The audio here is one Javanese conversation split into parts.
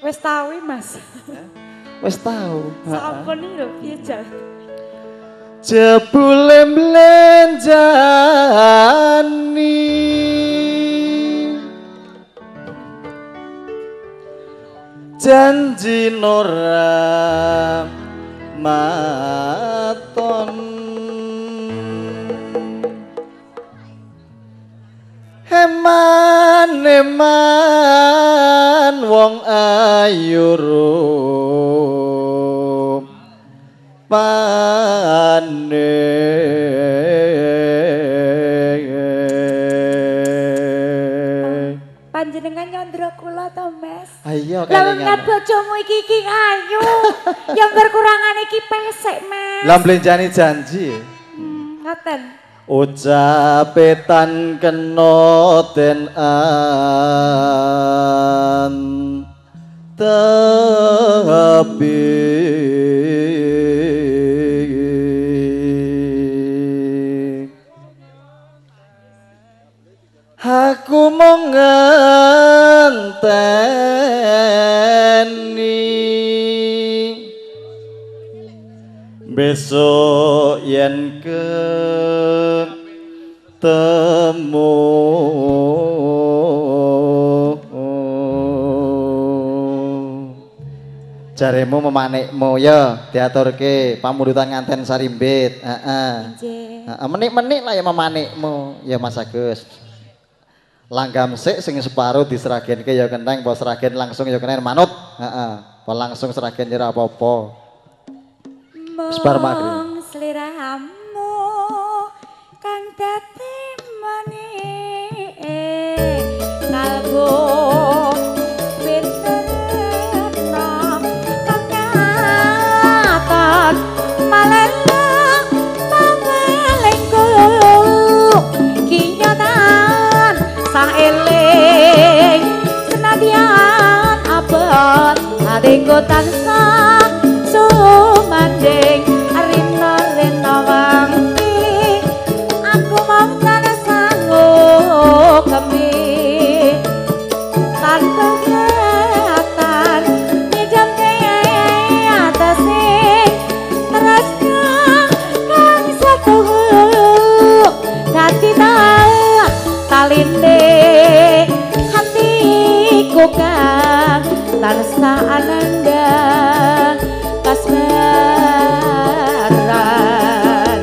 Wis tau Mas. Wis tau. Sampun iki lho piye jan. Jebule mlenjani janji ora maton eman wong ayu pane panjenengan nyandra kula to Mas. Ayo Lah ngeliat bojomu iki ayu. Yang berkurangan iki pesek Mas. Lah mlenjani janji. Ngoten. Ucapetan kena den an tapi aku mau ngenteni besok yen ketemu jaremu memanikmu ya diaturke pamundutan nganten sarimbit menik-menik lah ya memanikmu ya Mas Agus langgam sik sing separuh diseragenke ya kenteng apa seragen langsung ya kenen manut apa langsung seragen ora apa-apa sebar maghrib sliramu kang dadi manik kalbu pinterna kang nyatan malena pamelengku kinyotan sang eling senadyan abot adengku tansah sumanding rina-rina wangi aku mau kana sanggup kemi tanpa kelihatan nyedamke atase terasnya kang satu dadi talinde hatiku kang tansah ananda kasmaran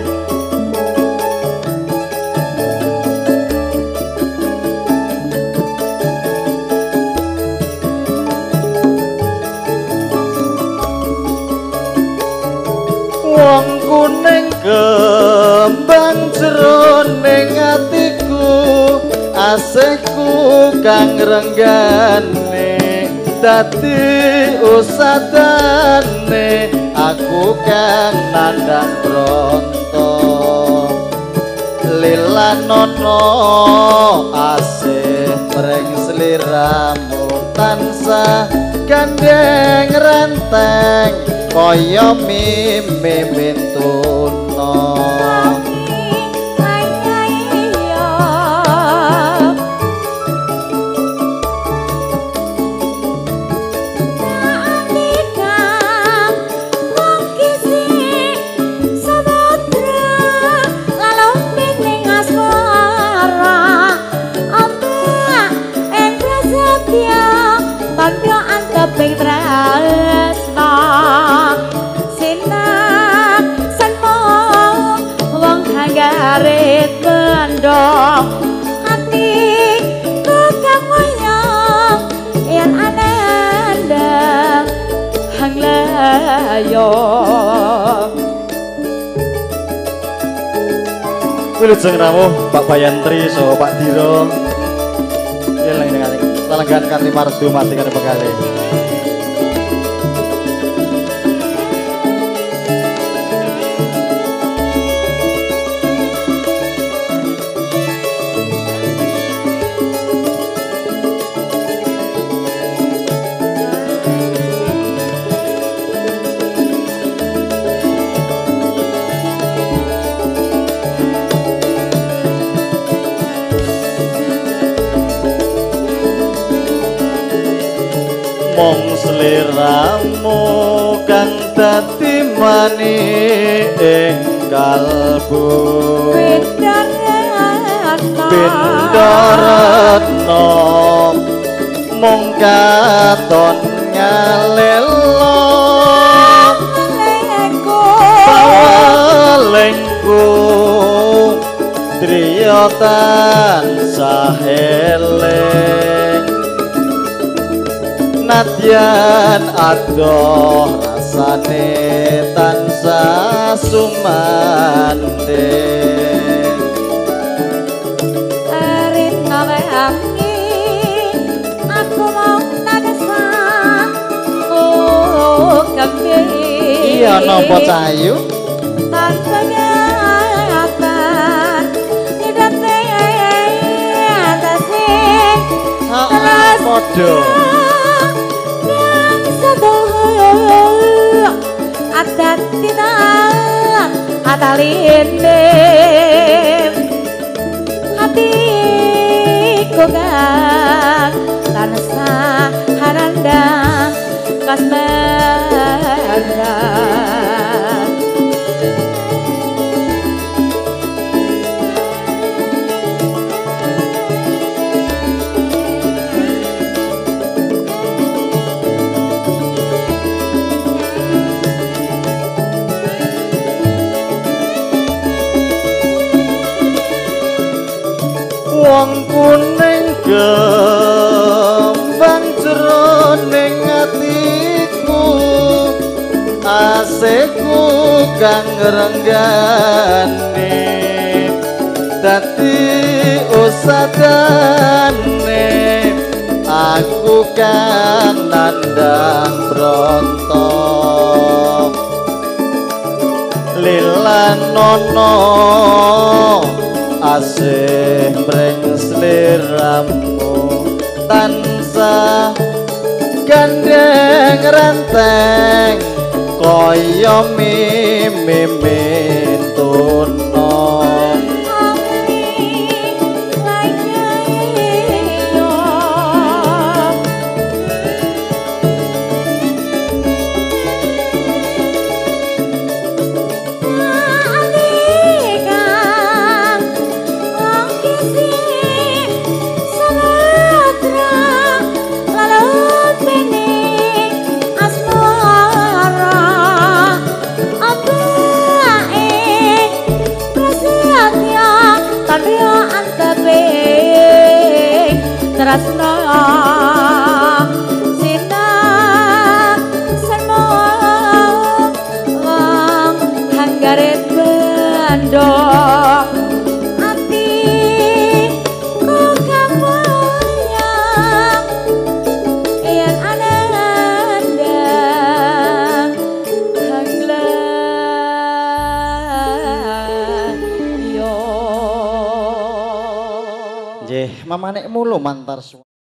wong kuning kembang jroning atiku asihku kang renggane dadi usadane aku kang nandang bronto lilanono asih mring sliramu tansah gandeng renteng kaya mimin tuna Teping tresna sinak senmo wong hanggarit mendong hati kang wayang yen anandang hang layo wilujeng rawuh Pak Bayantri so Pak Diro eling dengan lelenggan kanthi mardu mati kali pekali mung sliramu kang dadi mani ing kalbu Bindaratna mung katon ngalelo bawalengku driya tansah eling nadyan adoh rasane tansah sumandhing erin nawe angin aku mau nadesan oh kembali iya napa cahayu tanpa gatan tidak atasnya terus podo yang sebuah adat tidak atalindem hatiku kang tansah harandang kasmandang wong kuning kembang jroning atiku asekku kang renggane dadi usadane aku kang nandang brontok lilanono asih mring sliramu tansah gandeng ranteng kaya mimin tuna Tresno sinar semong wong hanggaret bandok ati ku kamoyang yen anandang hanglan yo nggih mamanek mulu mantar